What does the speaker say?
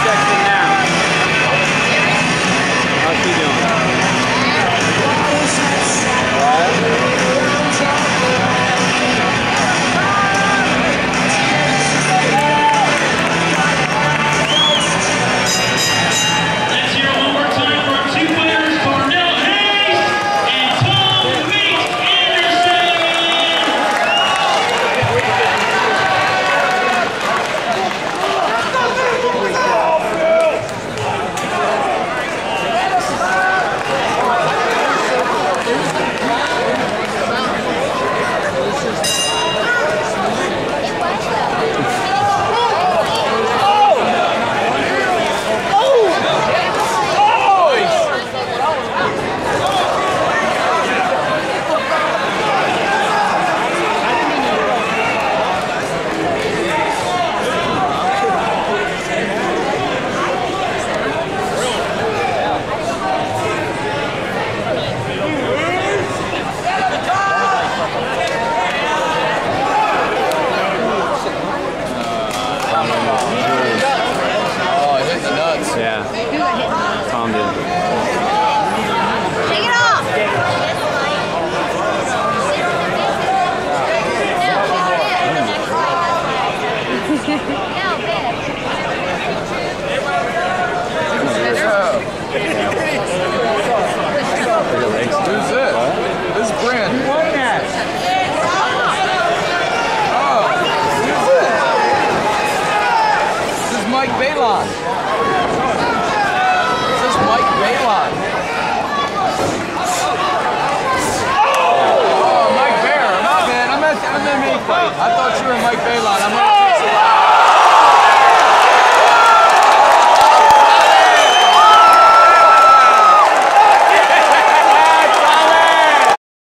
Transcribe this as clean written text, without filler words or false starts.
midsection now. How's she doing? Let's hear one more time for our two winners, Darnell Hayes and Anderton. Yeah. Tom did. Take it off! Who's this? This is Brand. Oh, who's this? This is Mike Balon. This is Mike Balon. Oh, Mike Bear. My bad. I'm at MMA fight. I thought you were Mike Balon. I'm